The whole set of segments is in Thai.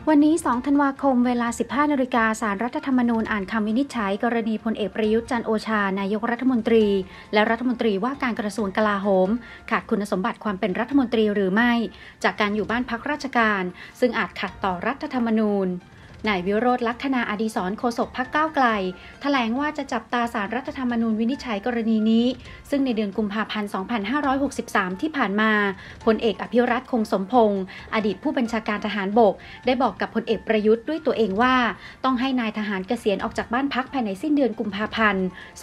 วันนี้ 2 ธันวาคม เวลา 15 นาฬิกาศาลรัฐธรรมนูญอ่านคำวินิจฉัยกรณีพลเอกประยุทธ์จันทร์โอชานายกรัฐมนตรีและรัฐมนตรีว่าการกระทรวงกลาโหมขาดคุณสมบัติความเป็นรัฐมนตรีหรือไม่จากการอยู่บ้านพักราชการซึ่งอาจขัดต่อรัฐธรรมนูญนายวิโรจน์ ลักษณะอดีศรโฆษกพรรคก้าวไกลแถลงว่าจะจับตาศาลรัฐธรรมนูญวินิจฉัยกรณีนี้ซึ่งในเดือนกุมภาพันธ์ 2563 ที่ผ่านมาพลเอกอภิรัตน์ คงสมพงษ์อดีตผู้บัญชาการทหารบกได้บอกกับพลเอกประยุทธ์ด้วยตัวเองว่าต้องให้นายทหารเกษียณออกจากบ้านพักภายในสิ้นเดือนกุมภาพันธ์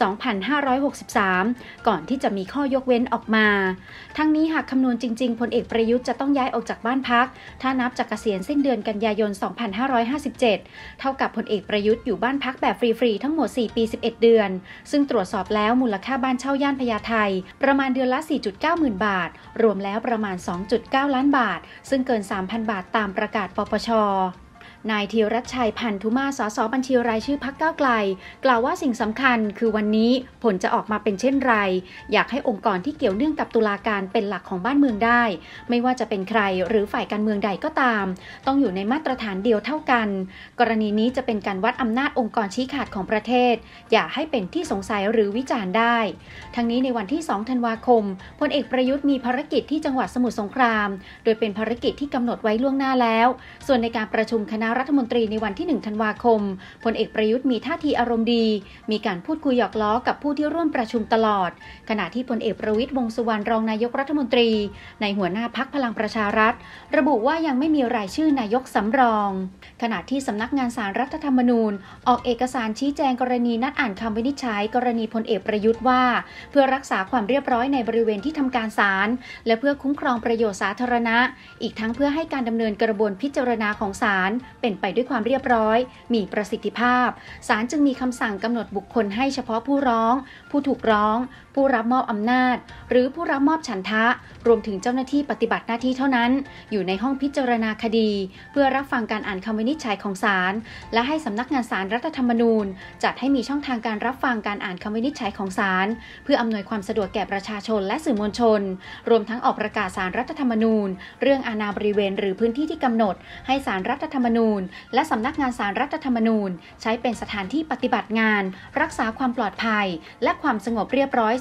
2563 ก่อนที่จะมีข้อยกเว้นออกมาทั้งนี้หากคำนวณจริงๆพลเอกประยุทธ์จะต้องย้ายออกจากบ้านพักถ้านับจากเกษียณสิ้นเดือนกันยายน 2557เท่ากับพลเอกประยุทธ์อยู่บ้านพักแบบฟรีๆทั้งหมด 4 ปี 11 เดือนซึ่งตรวจสอบแล้วมูลค่าบ้านเช่าย่านพญาไทประมาณเดือนละ 4.9 หมื่นบาทรวมแล้วประมาณ 2.9 ล้านบาทซึ่งเกิน 3,000 บาทตามประกาศปปช.นายธีรชัย พันธุมาส ส.บัญชีรายชื่อพรรคก้าวไกลกล่าวว่าสิ่งสำคัญคือวันนี้ผลจะออกมาเป็นเช่นไรอยากให้องค์กรที่เกี่ยวเนื่องกับตุลาการเป็นหลักของบ้านเมืองได้ไม่ว่าจะเป็นใครหรือฝ่ายการเมืองใดก็ตามต้องอยู่ในมาตรฐานเดียวเท่ากันกรณีนี้จะเป็นการวัดอำนาจองค์กรชี้ขาดของประเทศอย่าให้เป็นที่สงสัยหรือวิจารณ์ได้ทั้งนี้ในวันที่ 2 ธันวาคมพลเอกประยุทธ์มีภารกิจที่จังหวัดสมุทรสงครามโดยเป็นภารกิจที่กำหนดไว้ล่วงหน้าแล้วส่วนในการประชุมคณะรัฐมนตรีในวันที่ 1 ธันวาคมพลเอกประยุทธ์มีท่าทีอารมณ์ดีมีการพูดคุยหยอกล้อกับผู้ที่ร่วมประชุมตลอดขณะที่พลเอกประวิตร วงษ์สุวรรณรองนายกรัฐมนตรีในหัวหน้าพรรคพลังประชารัฐระบุว่ายังไม่มีรายชื่อนายกสำรองขณะที่สำนักงานศาลรัฐธรรมนูญออกเอกสารชี้แจงกรณีนัดอ่านคำวินิจฉัยกรณีพลเอกประยุทธ์ว่าเพื่อรักษาความเรียบร้อยในบริเวณที่ทำการศาลและเพื่อคุ้มครองประโยชน์สาธารณะอีกทั้งเพื่อให้การดำเนินกระบวนพิจารณาของศาลเป็นไปด้วยความเรียบร้อยมีประสิทธิภาพศาลจึงมีคำสั่งกำหนดบุคคลให้เฉพาะผู้ร้องผู้ถูกร้องผู้รับมอบอำนาจหรือผู้รับมอบฉันทะรวมถึงเจ้าหน้าที่ปฏิบัติหน้าที่เท่านั้นอยู่ในห้องพิจารณาคดีเพื่อรับฟังการอ่านคำวินิจฉัยของศาลและให้สำนักงานศาลรัฐธรรมนูญจัดให้มีช่องทางการรับฟังการอ่านคำวินิจฉัยของศาลเพื่ออำนวยความสะดวกแก่ประชาชนและสื่อมวลชนรวมทั้งออกประกาศศาลรัฐธรรมนูญเรื่องอาณาบริเวณหรือพื้นที่ที่กำหนดให้ศาลรัฐธรรมนูญและสำนักงานศาลรัฐธรรมนูญใช้เป็นสถานที่ปฏิบัติงานรักษาความปลอดภัยและความสงบเรียบร้อย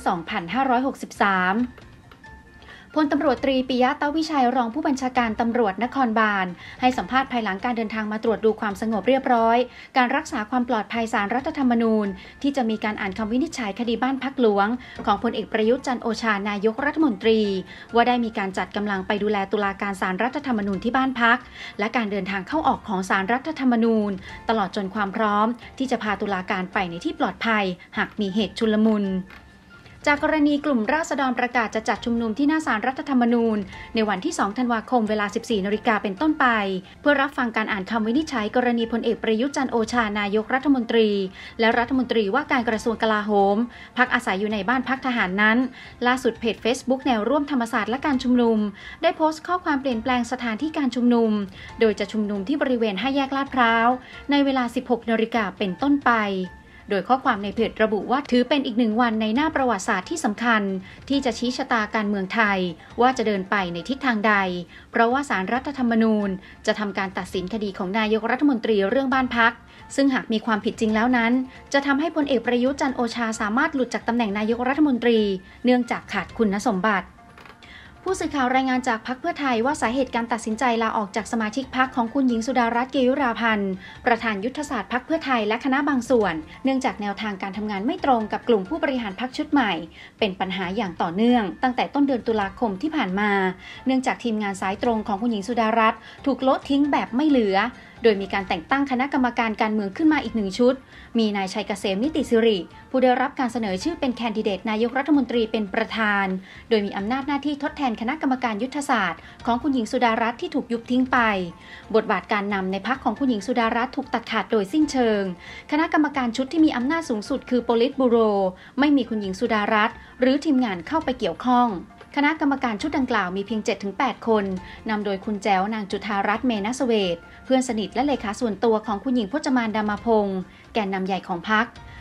2563 พลตำรวจตรีปิยะ ตวิชัยรองผู้บัญชาการตำรวจนครบาลให้สัมภาษณ์ภายหลังการเดินทางมาตรวจดูความสงบเรียบร้อยการรักษาความปลอดภัยศาลรัฐธรรมนูญที่จะมีการอ่านคำวินิจฉัยคดีบ้านพักหลวงของพลเอกประยุทธ์จันทร์โอชานายกรัฐมนตรีว่าได้มีการจัดกำลังไปดูแลตุลาการศาลรัฐธรรมนูญที่บ้านพักและการเดินทางเข้าออกของศาลรัฐธรรมนูญตลอดจนความพร้อมที่จะพาตุลาการไปในที่ปลอดภัยหากมีเหตุชุลมุนจากกรณีกลุ่มราษฎรประกาศจะจัดชุมนุมที่หน้าศาลรัฐธรรมนูญในวันที่ 2 ธันวาคมเวลา 14 นาฬิกาเป็นต้นไปเพื่อรับฟังการอ่านคำวินิจฉัยกรณีพลเอกประยุทธ์จันทร์โอชานายกรัฐมนตรีและรัฐมนตรีว่าการกระทรวงกลาโหมพักอาศัยอยู่ในบ้านพักทหารนั้นล่าสุดเพจ Facebook แนวร่วมธรรมศาสตร์และการชุมนุมได้โพสต์ข้อความเปลี่ยนแปลงสถานที่การชุมนุมโดยจะชุมนุมที่บริเวณ5 แยกลาดพร้าวในเวลา 16 นาฬิกาเป็นต้นไปโดยข้อความในเพจระบุว่าถือเป็นอีกหนึ่งวันในหน้าประวัติศาสตร์ที่สำคัญที่จะชี้ชะตาการเมืองไทยว่าจะเดินไปในทิศทางใดเพราะว่าศาลรัฐธรรมนูญจะทำการตัดสินคดีของนายกรัฐมนตรีเรื่องบ้านพักซึ่งหากมีความผิดจริงแล้วนั้นจะทำให้พลเอกประยุทธ์จันทร์โอชาสามารถหลุดจากตำแหน่งนายกรัฐมนตรีเนื่องจากขาดคุณสมบัติผู้สื่อข่าวรายงานจากพรรคเพื่อไทยว่าสาเหตุการตัดสินใจลาออกจากสมาชิกพรรคของคุณหญิงสุดารัตน์ เกยุราพันธ์ประธานยุทธศาสตร์พรรคเพื่อไทยและคณะบางส่วนเนื่องจากแนวทางการทำงานไม่ตรงกับกลุ่มผู้บริหารพรรคชุดใหม่เป็นปัญหาอย่างต่อเนื่องตั้งแต่ต้นเดือนตุลาคมที่ผ่านมาเนื่องจากทีมงานสายตรงของคุณหญิงสุดารัตน์ถูกลดทิ้งแบบไม่เหลือโดยมีการแต่งตั้งคณะกรรมการการเมืองขึ้นมาอีก1 ชุดมีนายชัยเกษม นิติสิริผู้ได้รับการเสนอชื่อเป็นแคนดิเดตนายกรัฐมนตรีเป็นประธานโดยมีอำนาจหน้าที่ทดแทนคณะกรรมการยุทธศาสตร์ของคุณหญิงสุดารัตน์ที่ถูกยุบทิ้งไปบทบาทการนำในพรรคของคุณหญิงสุดารัตน์ถูกตัดขาดโดยสิ้นเชิงคณะกรรมการชุดที่มีอำนาจสูงสุดคือโปลิตบูโรไม่มีคุณหญิงสุดารัตน์หรือทีมงานเข้าไปเกี่ยวข้องคณะกรรมการชุดดังกล่าวมีเพียง 7-8 คนนำโดยคุณแจ๋วนางจุฑารัตน์ เมณเสเวทเพื่อนสนิทและเลขาส่วนตัวของคุณหญิงพจมาน ดามาพงศ์แกนนำใหญ่ของพรรค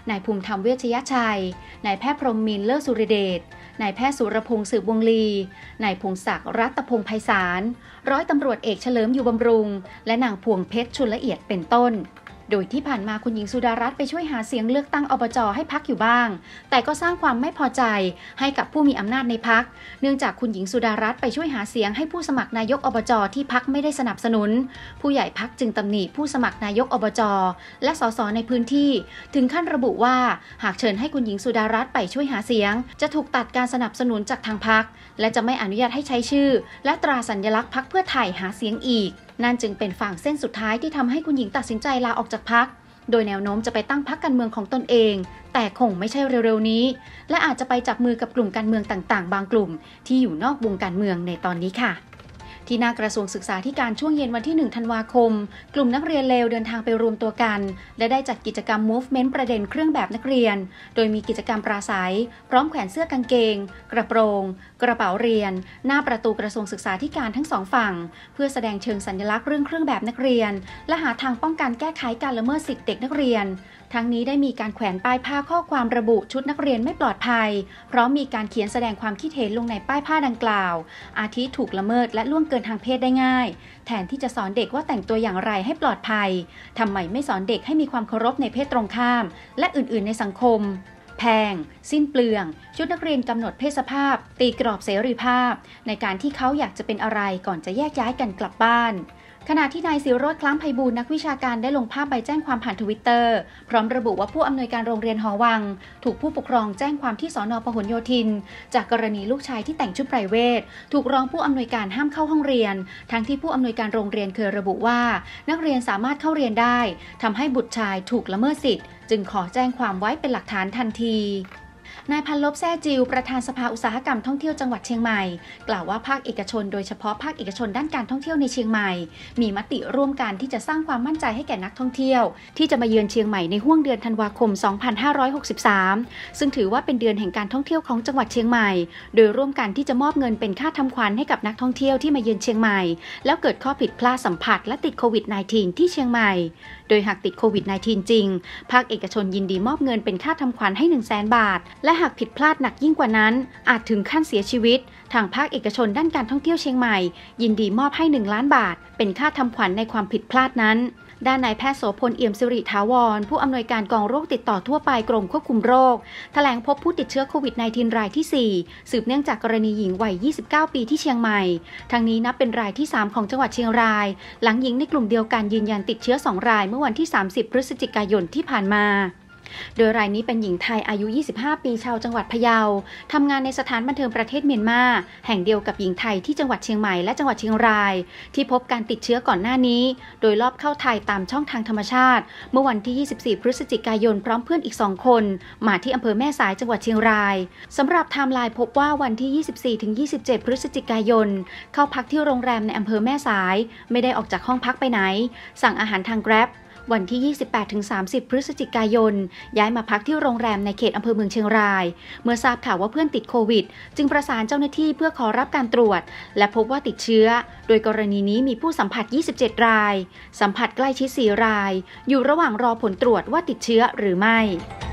นายภูมิธรรมเวชยชัยนายแพทย์พรหมมินทร์เลิศสุริเดชนายแพทย์สุรพงษ์สืบวงลีนายพงศักดิ์รัตพงษ์ไพศาลร้อยตำรวจเอกเฉลิมอยู่บำรุงและนางพวงเพชรชุนละเอียดเป็นต้นโดยที่ผ่านมาคุณหญิงสุดารัตน์ไปช่วยหาเสียงเลือกตั้งอบจ.ให้พรรคอยู่บ้างแต่ก็สร้างความไม่พอใจให้กับผู้มีอำนาจในพรรคเนื่องจากคุณหญิงสุดารัตน์ไปช่วยหาเสียงให้ผู้สมัครนายกอบจ.ที่พรรคไม่ได้สนับสนุนผู้ใหญ่พรรคจึงตำหนิผู้สมัครนายกอบจ.และสสในพื้นที่ถึงขั้นระบุว่าหากเชิญให้คุณหญิงสุดารัตน์ไปช่วยหาเสียงจะถูกตัดการสนับสนุนจากทางพรรคและจะไม่อนุญาตให้ใช้ชื่อและตราสัญลักษณ์พรรคเพื่อไทยหาเสียงอีกนั่นจึงเป็นฝั่งเส้นสุดท้ายที่ทำให้คุณหญิงตัดสินใจลาออกจากพรรคโดยแนวโน้มจะไปตั้งพรรคการเมืองของตนเองแต่คงไม่ใช่เร็วๆนี้และอาจจะไปจับมือกับกลุ่มการเมืองต่างๆบางกลุ่มที่อยู่นอกวงการเมืองในตอนนี้ค่ะที่หน้ากระทรวงศึกษาธิการช่วงเย็นวันที่ 1 ธันวาคมกลุ่มนักเรียนเลวเดินทางไปรวมตัวกันและได้จัดกิจกรรม Movement ประเด็นเครื่องแบบนักเรียนโดยมีกิจกรรมปราศัยพร้อมแขวนเสื้อกางเกงกระโปรงกระเป๋าเรียนหน้าประตูกระทรวงศึกษาธิการทั้งสองฝั่งเพื่อแสดงเชิงสัญลักษณ์เรื่องเครื่องแบบนักเรียนและหาทางป้องกันแก้ไขการละเมิดสิทธิเด็กนักเรียนทั้งนี้ได้มีการแขวนป้ายผ้าข้อความระบุชุดนักเรียนไม่ปลอดภัยพร้อมมีการเขียนแสดงความคิดเห็นลงในป้ายผ้าดังกล่าวอาทิถูกละเมิดและล่วงเกินทางเพศได้ง่ายแทนที่จะสอนเด็กว่าแต่งตัวอย่างไรให้ปลอดภัยทำไมไม่สอนเด็กให้มีความเคารพในเพศตรงข้ามและอื่นๆในสังคมแพงสิ้นเปลืองชุดนักเรียนกำหนดเพศสภาพตีกรอบเสรีภาพในการที่เขาอยากจะเป็นอะไรก่อนจะแยกย้ายกันกลับบ้านขณะที่นายศิโรจน์ คล้ำไพบูลย์นักวิชาการได้ลงภาพใบแจ้งความผ่านทวิตเตอร์พร้อมระบุว่าผู้อำนวยการโรงเรียนหอวังถูกผู้ปกครองแจ้งความที่สน.พหลโยธินจากกรณีลูกชายที่แต่งชุดไพรเวทถูกร้องผู้อำนวยการห้ามเข้าห้องเรียนทั้งที่ผู้อำนวยการโรงเรียนเคยระบุว่านักเรียนสามารถเข้าเรียนได้ทำให้บุตรชายถูกละเมิดสิทธิ์จึงขอแจ้งความไว้เป็นหลักฐานทันทีนายพันลบแซ่จิวประธานสภาอุตสาหกรรมท่องเที่ยวจังหวัดเชียงใหม่กล่าวว่าภาคเอกชนโดยเฉพาะภาคเอกชนด้านการท่องเที่ยวในเชียงใหม่มีมติร่วมกันที่จะสร้างความมั่นใจให้แก่นักท่องเที่ยวที่จะมาเยือนเชียงใหม่ในห้วงเดือนธันวาคม 2563 ซึ่งถือว่าเป็นเดือนแห่งการท่องเที่ยวของจังหวัดเชียงใหม่โดยร่วมกันที่จะมอบเงินเป็นค่าทำขวัญให้กับนักท่องเที่ยวที่มาเยือนเชียงใหม่แล้วเกิดข้อผิดพลาดสัมผัสและติดโควิด -19 ที่เชียงใหม่โดยหากติดโควิด -19 จริงภาคเอกชนยินดีมอบเงินเป็นค่าทำขวัญให้ 100,000 บาทและหากผิดพลาดหนักยิ่งกว่านั้นอาจถึงขั้นเสียชีวิตทางภาคเอกชนด้านการท่องเที่ยวเชียงใหม่ยินดีมอบให้1 ล้านบาทเป็นค่าทำขวัญในความผิดพลาดนั้นด้านนายแพทย์โสพลเอี่ยมสิริถาวรผู้อำนวยการกองโรคติดต่อทั่วไปกรมควบคุมโรคแถลงพบผู้ติดเชื้อโควิด -19 รายที่ 4สืบเนื่องจากกรณีหญิงวัย 29 ปีที่เชียงใหม่ทั้งนี้นับเป็นรายที่ 3 ของจังหวัดเชียงรายหลังหญิงในกลุ่มเดียวกันยืนยันติดเชื้อ 2 รายเมื่อวันที่ 30 พฤศจิกายนที่ผ่านมาโดยรายนี้เป็นหญิงไทยอายุ 25 ปีชาวจังหวัดพะเยาทำงานในสถานบันเทิงประเทศเมียนมาแห่งเดียวกับหญิงไทยที่จังหวัดเชียงใหม่และจังหวัดเชียงรายที่พบการติดเชื้อก่อนหน้านี้โดยลอบเข้าไทยตามช่องทางธรรมชาติเมื่อวันที่ 24 พฤศจิกายนพร้อมเพื่อนอีก 2 คนมาที่อำเภอแม่สายจังหวัดเชียงรายสำหรับไทม์ไลน์พบว่าวันที่ 24-27 พฤศจิกายนเข้าพักที่โรงแรมในอำเภอแม่สายไม่ได้ออกจากห้องพักไปไหนสั่งอาหารทาง Grabวันที่ 28-30 พฤศจิกายนย้ายมาพักที่โรงแรมในเขตอำเภอเมืองเชียงรายเมื่อทราบข่าวว่าเพื่อนติดโควิดจึงประสานเจ้าหน้าที่เพื่อขอรับการตรวจและพบว่าติดเชื้อโดยกรณีนี้มีผู้สัมผัส 27 รายสัมผัสใกล้ชิด 4 รายอยู่ระหว่างรอผลตรวจว่าติดเชื้อหรือไม่